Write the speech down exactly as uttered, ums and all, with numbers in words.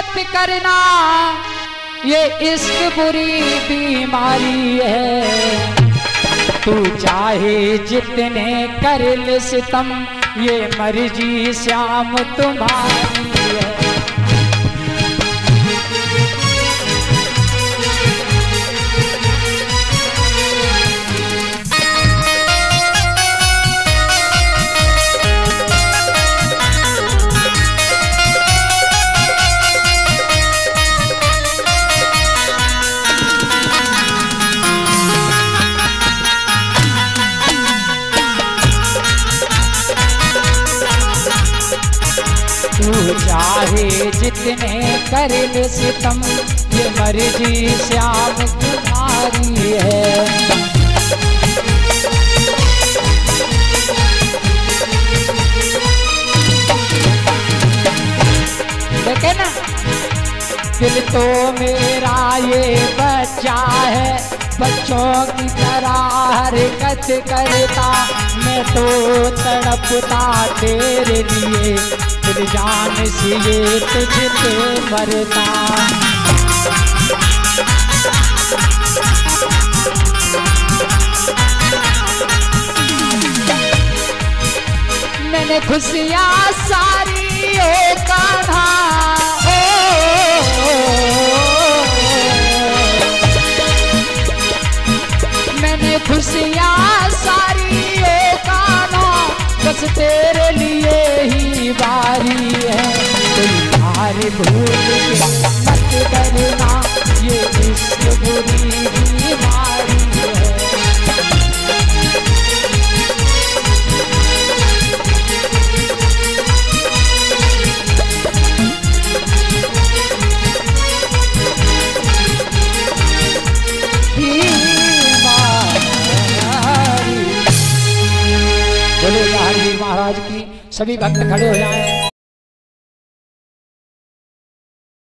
मत करना, ये इश्क बुरी बीमारी है। तू चाहे जितने कर ले सितम, ये मर्जी श्याम तुम्हारी है। तू चाहे जितने कर ले सितम, ये मर्जी श्याम तुम्हारी है। देखे ना, दिल तो मेरा ये बच्चा है, बच्चों की तरह हरकत करता। मैं तो तड़पता तेरे लिए, दिल जान से ये तुझ पे मरता। मैंने खुशियाँ सारी ओ कान्हा, मैंने खुशियाँ सारी ओ कान्हा, बस तेरे लिए ही बारी है। तुम हार भूल के मत करना, ये इश्क बुरी बीमारी है। बोले महाराज की, सभी भक्त खड़े हो जाएं।